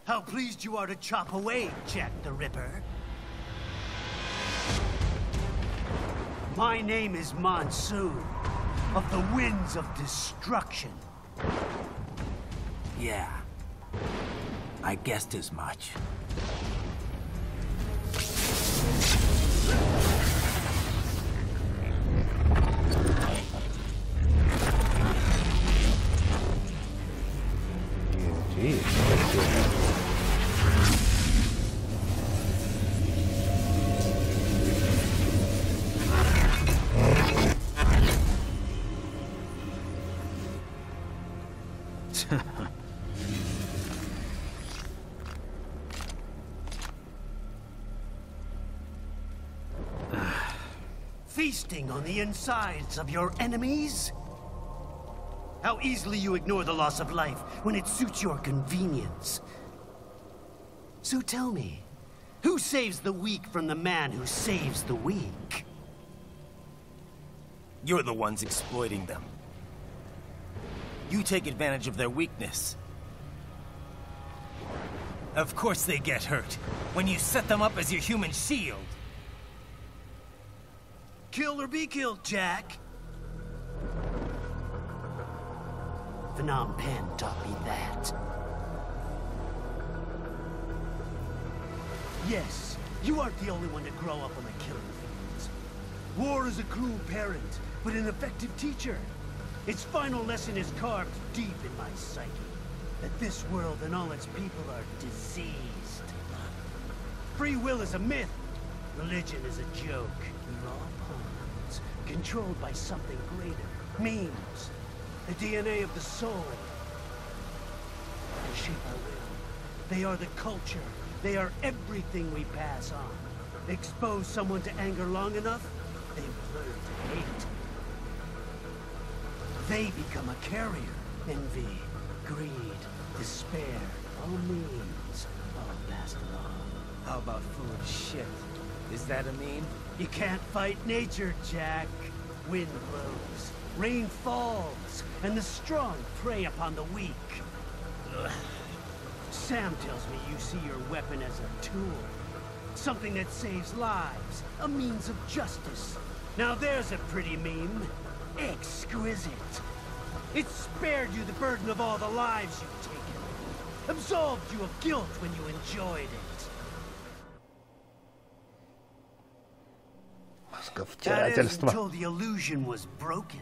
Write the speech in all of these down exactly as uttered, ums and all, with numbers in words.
How pleased you are to chop away, Jack the Ripper. My name is Monsoon, of the Winds of Destruction. Yeah, I guessed as much. Feasting on the insides of your enemies? How easily you ignore the loss of life when it suits your convenience. So tell me, who saves the weak from the man who saves the weak? You're the ones exploiting them. You take advantage of their weakness. Of course they get hurt when you set them up as your human shield. Kill or be killed, Jack. Phnom Penh taught me that. Yes, you aren't the only one to grow up on the killing fields. War is a cruel parent, but an effective teacher. Its final lesson is carved deep in my psyche. That this world and all its people are diseased. Free will is a myth. Religion is a joke. We're all pawns, controlled by something greater. Memes. The D N A of the soul. They shape our will. They are the culture. They are everything we pass on. Expose someone to anger long enough, they will learn to hate. They become a carrier. Envy, greed, despair, all memes, all passed along. How about full of shit? Is that a meme? You can't fight nature, Jack. Wind blows, rain falls, and the strong prey upon the weak. Ugh. Sam tells me you see your weapon as a tool. Something that saves lives, a means of justice. Now there's a pretty meme. Exquisite. It spared you the burden of all the lives you've taken. Absolved you of guilt when you enjoyed it. That is until the illusion was broken.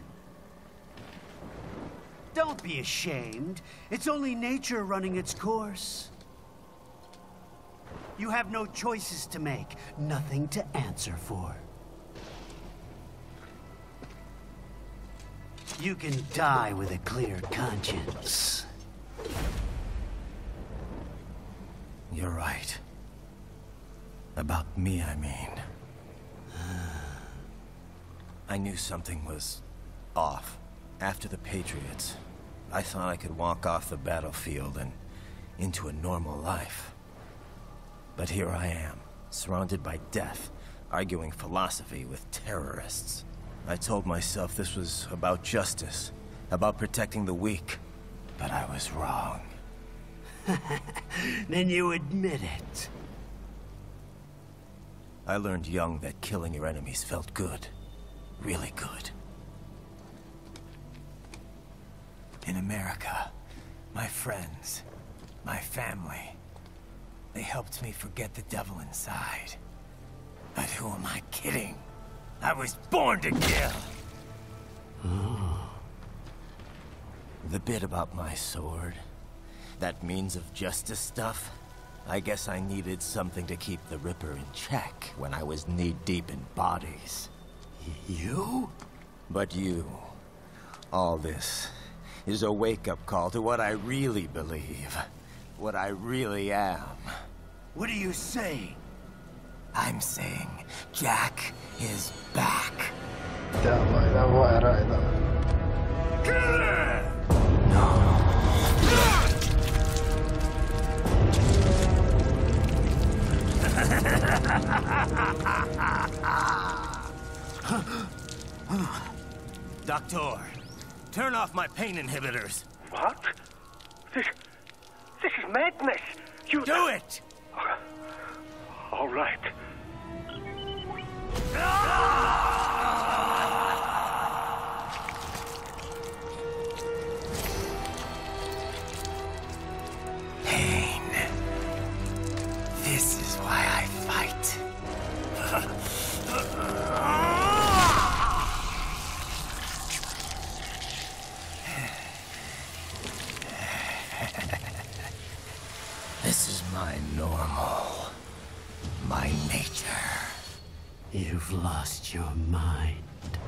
Don't be ashamed. It's only nature running its course. You have no choices to make, nothing to answer for. You can die with a clear conscience. You're right. About me, I mean. I knew something was off. After the Patriots, I thought I could walk off the battlefield and into a normal life. But here I am, surrounded by death, arguing philosophy with terrorists. I told myself this was about justice, about protecting the weak, but I was wrong. Then you admit it. I learned young that killing your enemies felt good. Really good. In America, my friends, my family, they helped me forget the devil inside. But who am I kidding? I was born to kill! The bit about my sword, that means of justice stuff, I guess I needed something to keep the Ripper in check when I was knee-deep in bodies. You? But you, all this, is a wake-up call to what I really believe. What I really am. What are you saying? I'm saying Jack is back. Давай, давай, Райден. Doctor, turn off my pain inhibitors. What? This... this is madness. You Do it! All right. Pain. This is why I fight. This is my normal. My nature. You've lost your mind.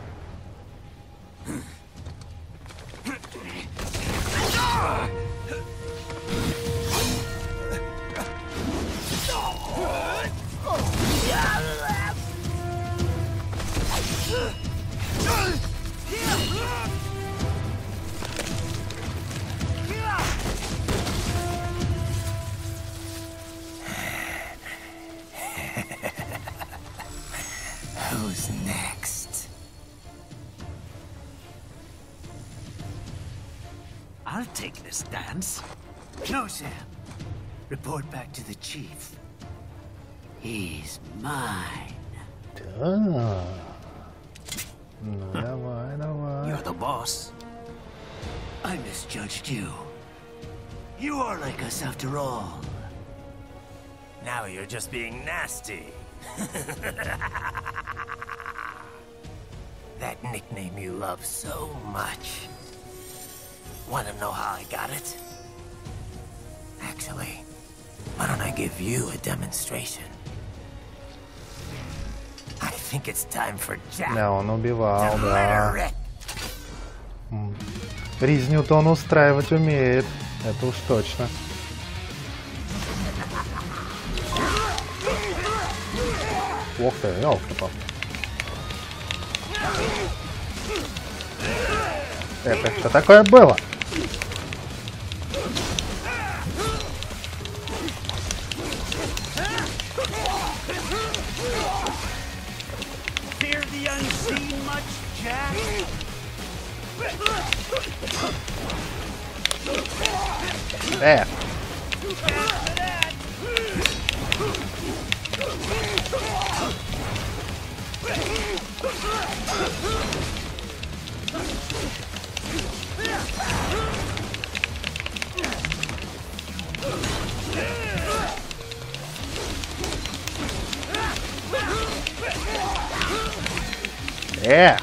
Who's next? I'll take this dance. No, Sam. Report back to the chief. He's mine. Да. Ну, давай, давай. You're the boss. I misjudged you. You are like us after all. Now you're just being nasty. That nickname you love so much. Want to know how I got it? Actually, why don't I give you a demonstration? I think it's time for Jack Да, он убивал, to да. murder it. Резню-то он устраивать умеет. Это уж точно. Ох ты, ёлка-палка. Это что такое было? Fear the unseen much, Jack? Э! Э!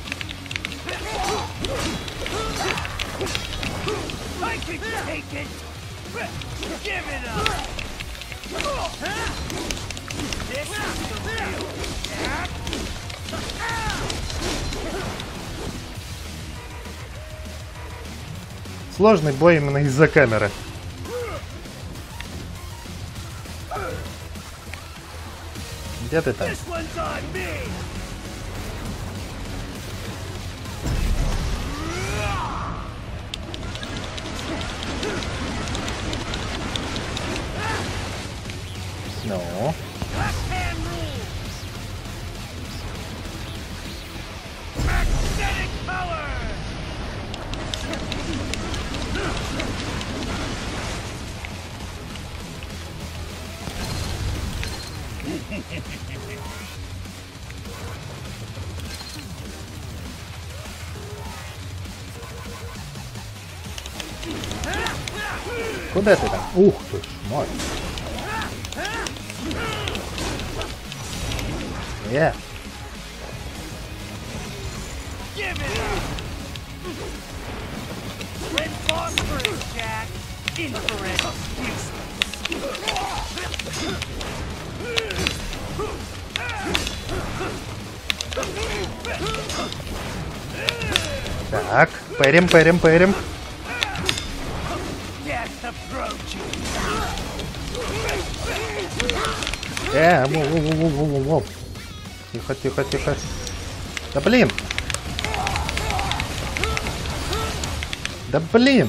I can take it! Give it up! This is the real Jack! Сложный бой именно из-за камеры. Где ты там? This one's on me! Ну? Left hand rule! Magnetic power! Куда ты там? Ух ты ж, мой. Э! Give it up! Red phosphorus, Jack! Infrared Так, пэрим, пэрим, пэрим. Death approaching! Э, воу-воу-воу-воу-воу. Тихо, тихо, тихо. Да блин! Да блин!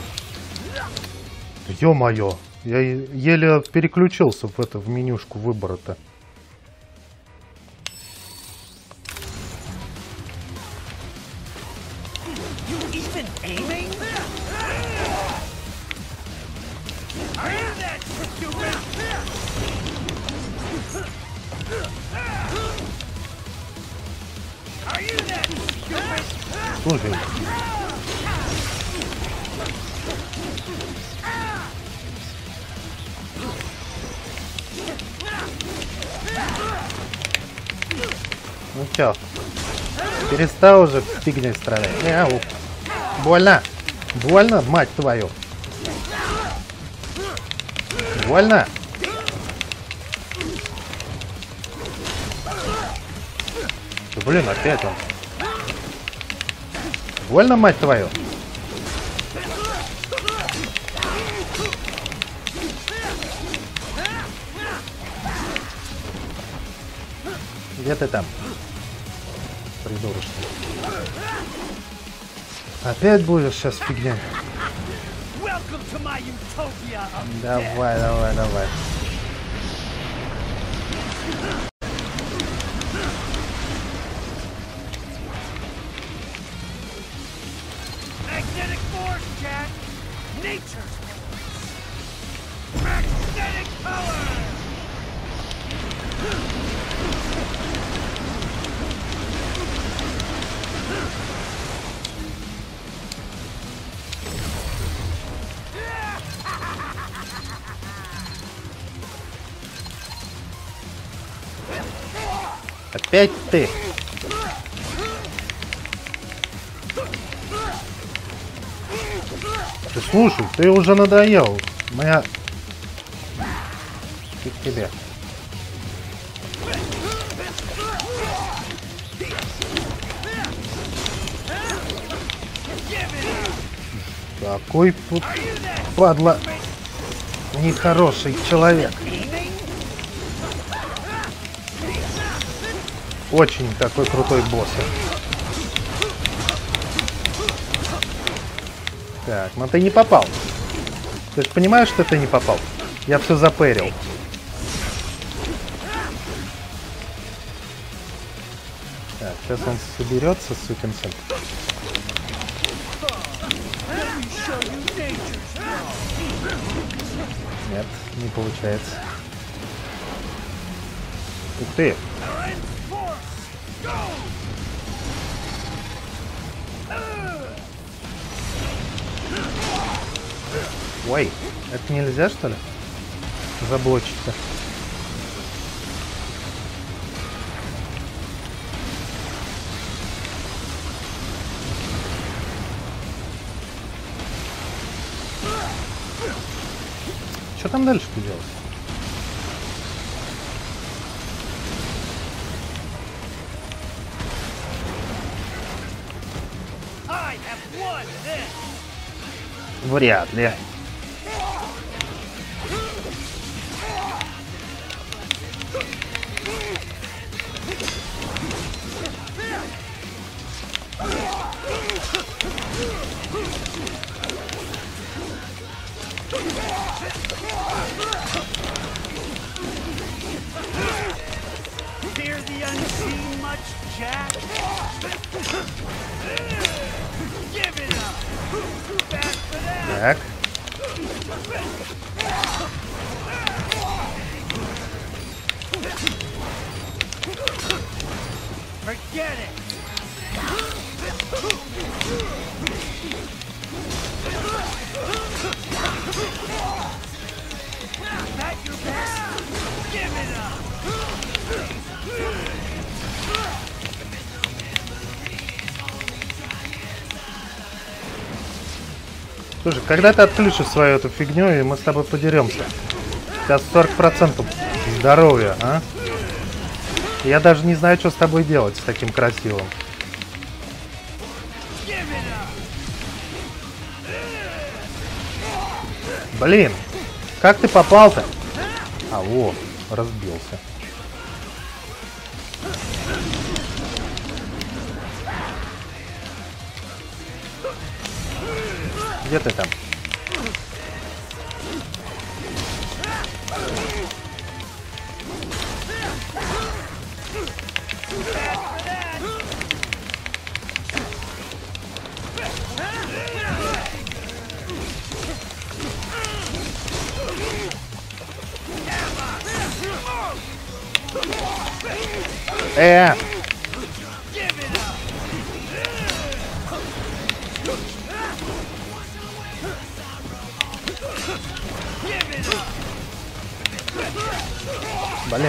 Ё-моё! Я еле переключился в это, в менюшку выбора-то. You even aiming? Are you Слушай. Ну чё? Перестал уже фигней страдать. Мяу. Больно. Больно, мать твою. Больно. Да, блин, опять он. Больно, мать твою. Где ты там? Придурочный. Опять будешь сейчас фигня. Давай, давай, давай. Magnetic force, Jack! Nature's force! Magnetic power! Опять ты. Ты слушай, ты уже надоел. Моя... Фиг тебе. Какой тут падла нехороший человек. Очень такой крутой босс. Так, но ты не попал. Ты же понимаешь, что ты не попал? Я все запэрил. Так, сейчас он соберется, сукин сын. Нет, не получается. Ух ты! Ой, это нельзя, что ли? Заблочиться. Что там дальше-то делать? Вряд ли. Fear the unseen much, Jack? Give it up! Too fast for that! Так. Forget it! That your best? Give it up! Слушай, когда ты отключишь свою эту фигню, и мы с тобой подеремся? У тебя сорок процентов здоровья, а? Я даже не знаю, что с тобой делать, с таким красивым. Блин, как ты попал-то? А, во, разбился. Где ты там? Э! Блин.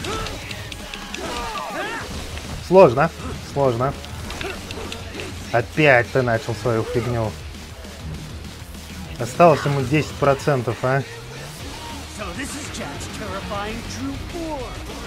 Сложно, сложно. Опять ты начал свою фигню. Осталось ему десять процентов, а? So this is Jack's terrifying true form.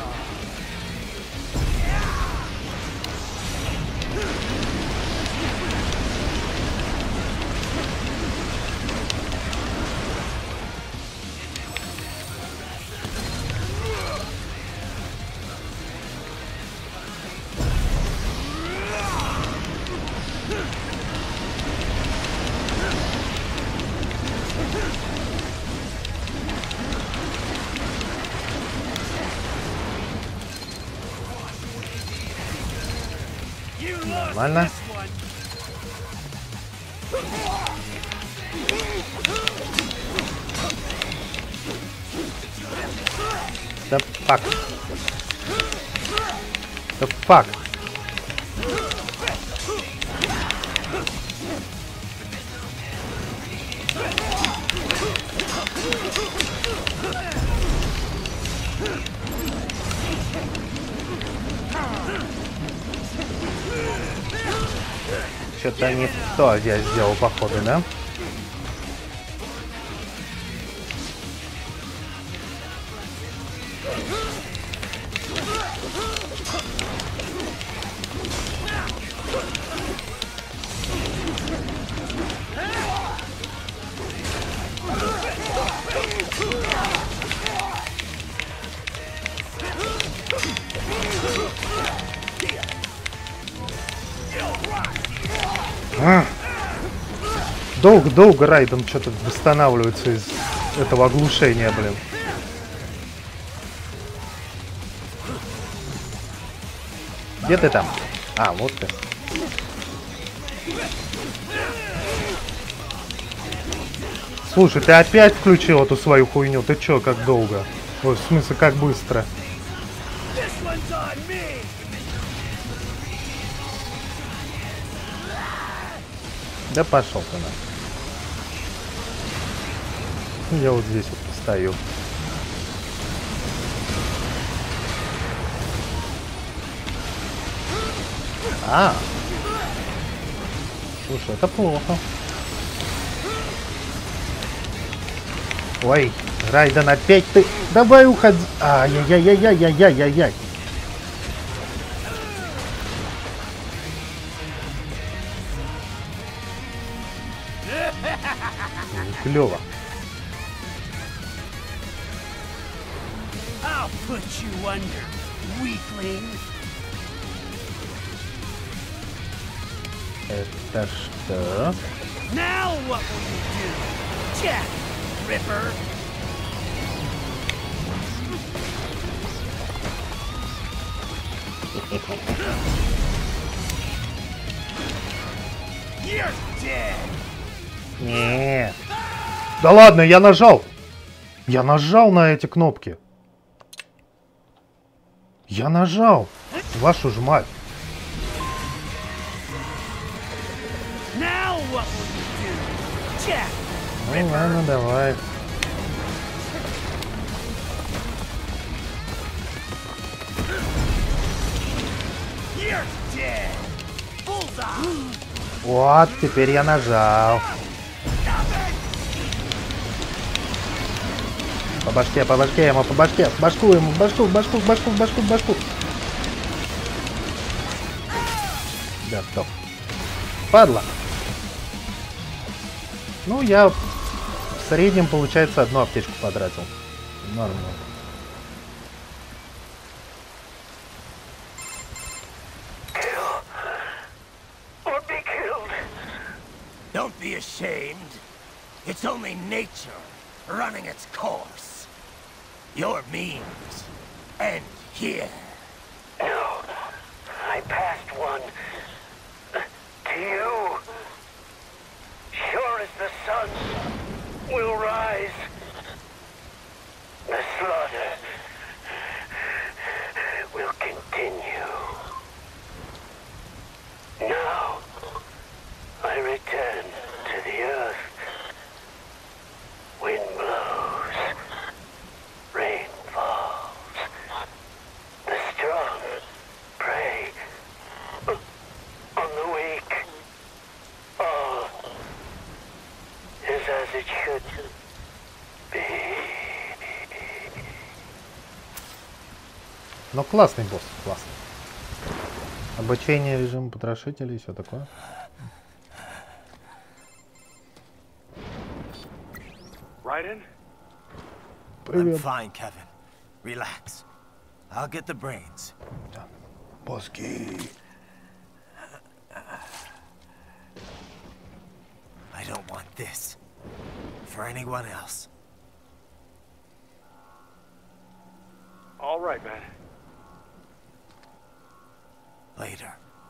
Нормально. Да фак. Да фак. Что-то не то я сделал, походу, да? А! Долго-долго Райден что-то восстанавливается из этого оглушения, блин. Где ты там? А, вот ты. Слушай, ты опять включил эту свою хуйню? Ты чё, как долго? Ой, в смысле, как быстро? Да пошел ты на. Я вот здесь вот стою. А, слушай, это плохо. Ой, Райден, опять ты. Давай уходи. Ай-яй-яй-яй-яй-яй-яй-яй. Клево. I'll put you under, weakling. Это что? Now what will you do, Jack Ripper? You're dead. Нет. Да ладно, я нажал. Я нажал на эти кнопки. Я нажал. Вашу ж мать. Now what will you do, Jack Ну Ripper? ладно, давай. You're dead. Bullseye. Вот, теперь я нажал. По башке, по башке ему, по башке. В башку ему, в башку, в башку, в башку, в башку, в башку. Готов. Падла. Ну, я в среднем, получается, одну аптечку потратил. Нормально. Or be killed. Don't be ashamed. It's only nature running its course. Your means end here. No. I passed one. To you. Sure as the sun will rise. The slaughter will continue. Но классный босс, классный. Обучение режима потрошителей и все такое. Raiden? I'm Привет. fine, Kevin. Relax. I'll get the brains. Боски. I don't want this for anyone else. All right, man. Later.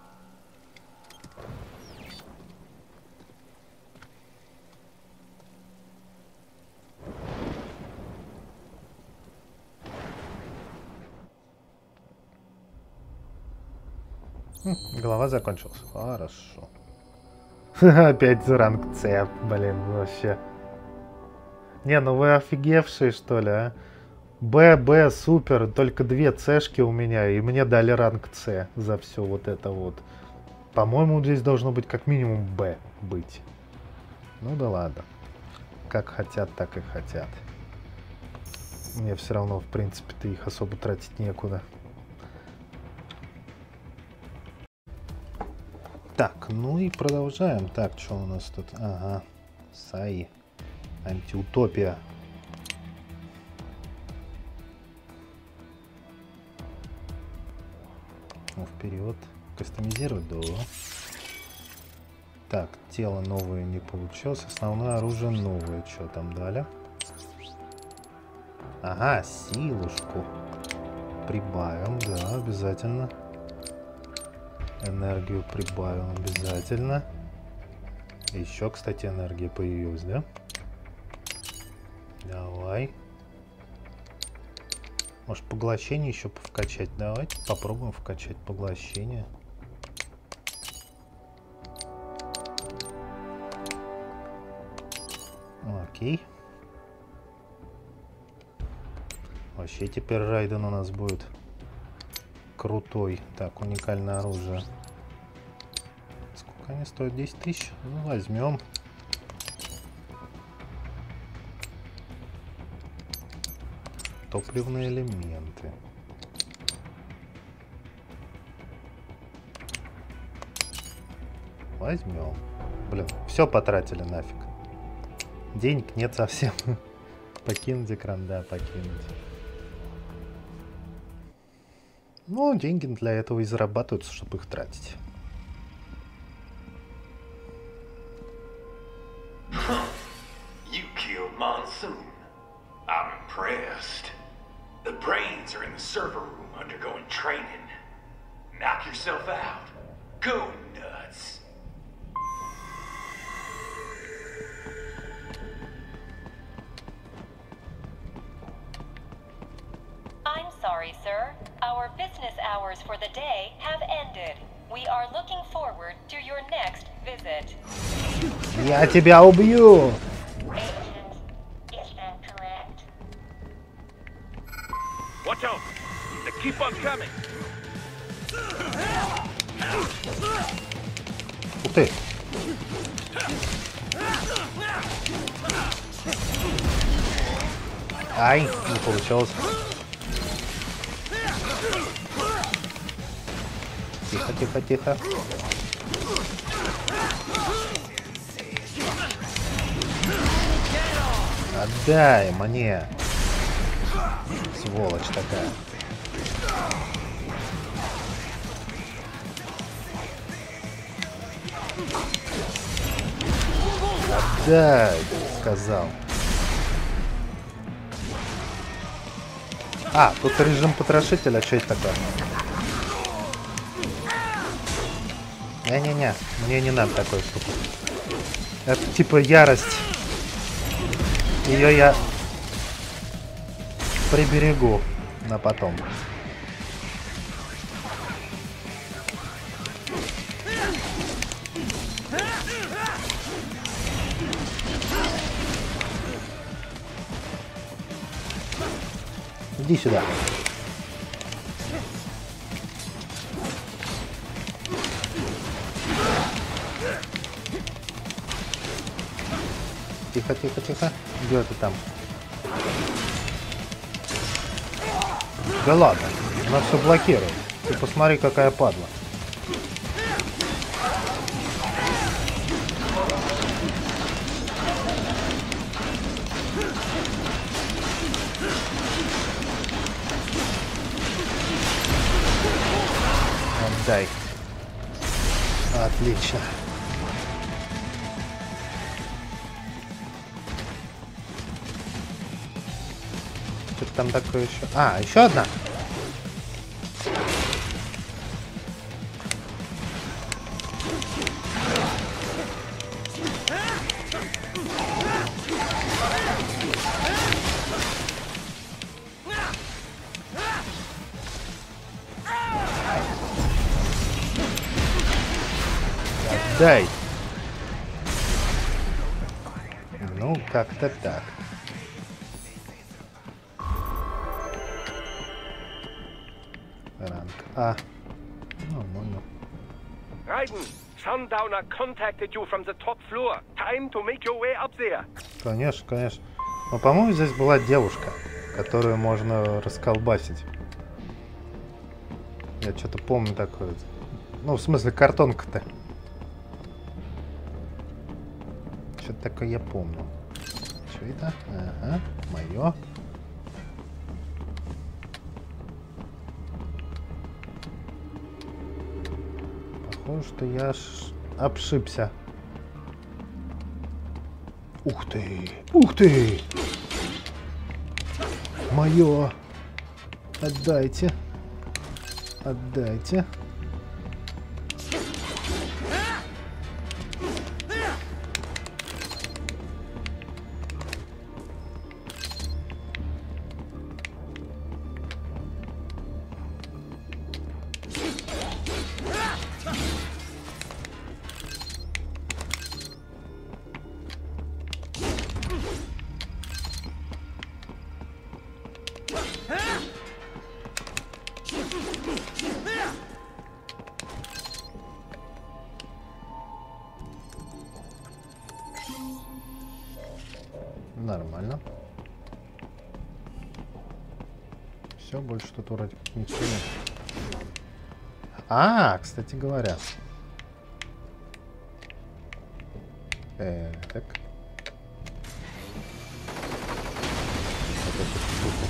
Голова закончилась. Хорошо. Опять ранг С, блин, вообще. Не, ну вы офигевшие, что ли, а? Б, Б, супер, только две цешки у меня, и мне дали ранг С за все вот это вот. По-моему, здесь должно быть как минимум Б быть. Ну да ладно. Как хотят, так и хотят. Мне все равно, в принципе-то, их особо тратить некуда. Так, ну и продолжаем. Так, что у нас тут? Ага. Саи. Антиутопия. Ну, вперед. Кастомизировать, да. Так, тело новое не получилось. Основное оружие новое. Что там дали? Ага, силушку. Прибавим, да, обязательно. Энергию прибавим обязательно. Еще, кстати, энергия появилась, да? Давай. Может, поглощение еще вкачать? Давайте попробуем вкачать поглощение. Окей. Вообще теперь Райден у нас будет крутой. Так, уникальное оружие. Сколько они стоят? десять тысяч? Ну, возьмем. Топливные элементы. Возьмем. Блин, все потратили нафиг. Денег нет совсем. Покинуть экран, да, покинуть. Ну, деньги для этого и зарабатываются, чтобы их тратить. You killed Monsoon. I'm impressed. The brains are in the server room undergoing training. Knock yourself out. Go nuts. I'm sorry, sir. Our business hours for the day have ended. We are looking forward to your next visit. Я тебя убью! Agent, is that correct? Watch out! They keep on coming! Ух ты! Ай, не получилось. Тихо, тихо, тихо. Отдай мне. Сволочь такая. Отдай, сказал. А, тут режим потрошителя, что это такое? Не-не-не, мне не надо такой штуки. Это типа ярость. Ее я приберегу на потом. Иди сюда. Тихо, тихо, тихо. Где ты там? Да ладно. Она все блокирует. Ты посмотри, какая падла. Отдай. Отлично. Что там такое еще? А, еще одна. Дай. Ну, как-то так. Ранг А. Нормально. Raiden, Sundowner contacted you from the top floor. Time to make your way up there. Конечно, конечно. Но, по-моему, здесь была девушка, которую можно расколбасить. Я что-то помню такое. Ну, в смысле, картонка-то. Что-то такое я помню. Что это? Ага, мое. Похоже, что я аж обшибся. Ух ты! Ух ты! Мое! Отдайте! Отдайте! Нормально. Все, больше тут вроде как ничего нет. А, кстати говоря. Э, так. Вот эту штуку.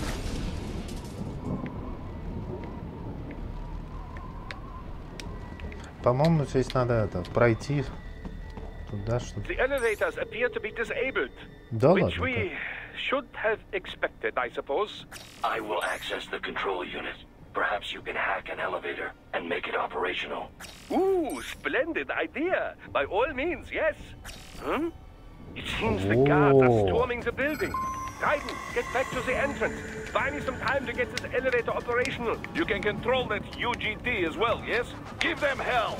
По-моему, здесь надо это пройти туда, чтобы... The elevators appear to be disabled. Да Which ладно. we should have expected, I suppose. I will access the control unit. Perhaps you can hack an elevator and make it operational. Ooh, splendid idea. By all means, yes. Hmm? It seems the guards are Whoa. storming the building. Raiden, get back to the entrance. Buy me some time to get this elevator operational. You can control that U G T as well, yes? Give them hell.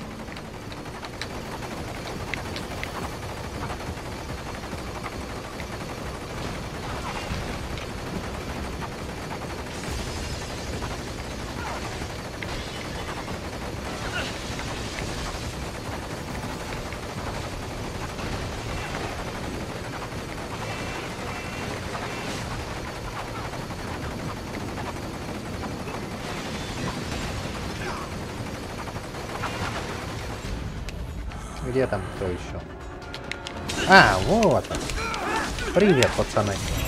Где там кто еще? А, вот он. Привет, пацаны.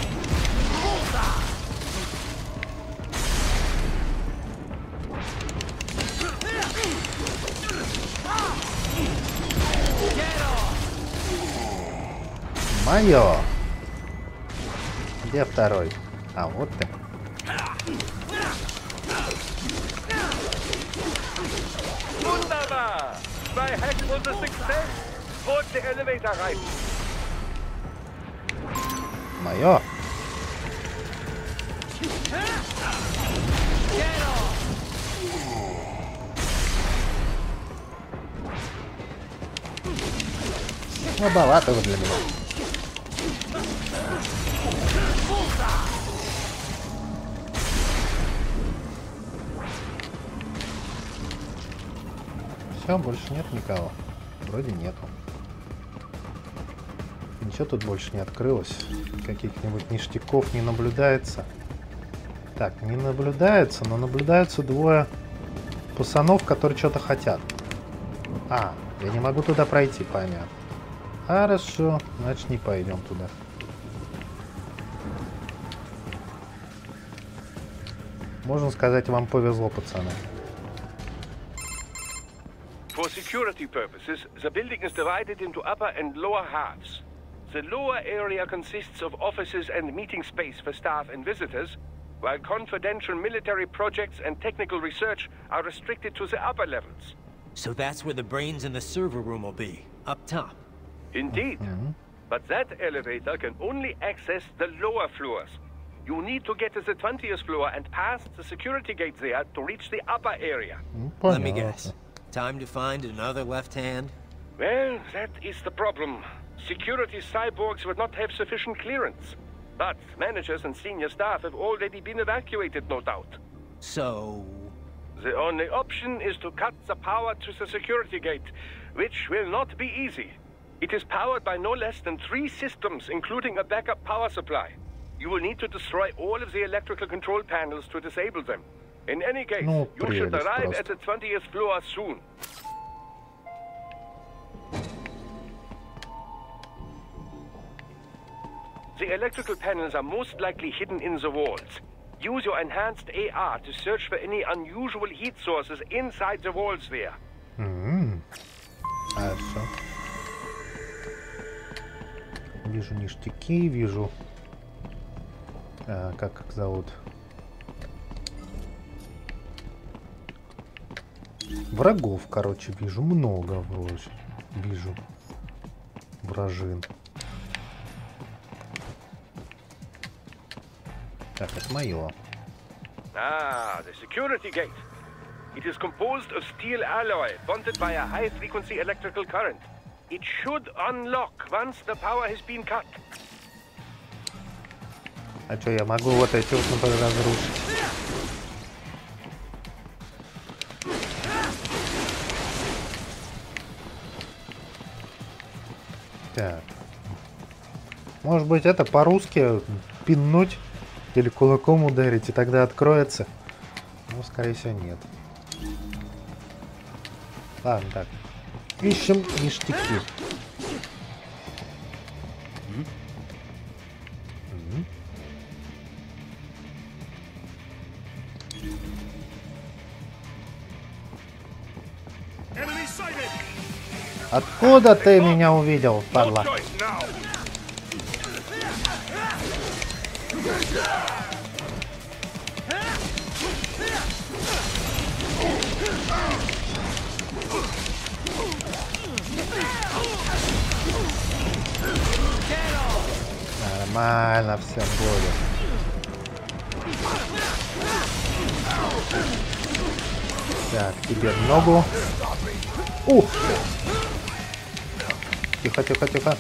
Мое. Где второй? А, вот ты. Wunderbar! My hack was a success. Put the elevator right. Мое. Слабовато вы для меня. Все, больше нет никого. Вроде нету. Ничего тут больше не открылось. Каких-нибудь ништяков не наблюдается. Так, не наблюдается, но наблюдаются двое пацанов, которые что-то хотят. А, я не могу туда пройти, понятно. Хорошо, значит не пойдем туда. Можно сказать, вам повезло, пацаны. For security purposes, the building is divided into upper and lower halves. The lower area consists of offices and meeting space for staff and visitors, while confidential military projects and technical research are restricted to the upper levels. So that's where the brains in the server room will be, up top. Indeed. Mm-hmm. But that elevator can only access the lower floors. You need to get to the twentieth floor and pass the security gate there to reach the upper area. Let me guess. Time to find another left hand? Well, that is the problem. Security cyborgs would not have sufficient clearance. But managers and senior staff have already been evacuated, no doubt. So... The only option is to cut the power to the security gate, which will not be easy. It is powered by no less than three systems, including a backup power supply. You will need to destroy all of the electrical control panels to disable them. In any case, no, you should arrive at the twentieth floor soon. The electrical panels are most likely hidden in the walls. Use your enhanced A R to search for any unusual heat sources inside the walls there. Mm-hmm. Хорошо. Вижу ништяки, вижу... А, как их зовут? Врагов, короче, вижу много вроде. Вижу вражин. Так, это мое. Ah, the security gate. It is composed of steel alloy bonded by a high-frequency electrical current. It should unlock once the power has been cut. А что, я могу вот эти вот, например, разрушить? Так. Может быть, это по-русски пиннуть или кулаком ударить, и тогда откроется? Ну, скорее всего, нет. Ладно, так. Ищем ништяки. Откуда ты меня увидел, падла? Нормально все будет. Так, тебе в ногу. Ух! Тихо, тихо, тихо.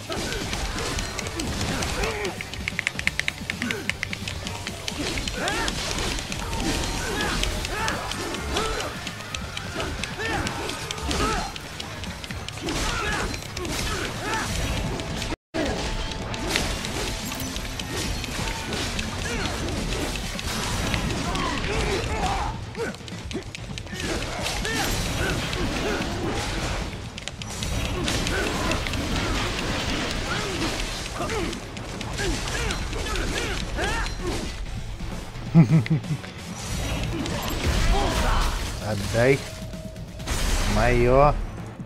Отдай. Мое.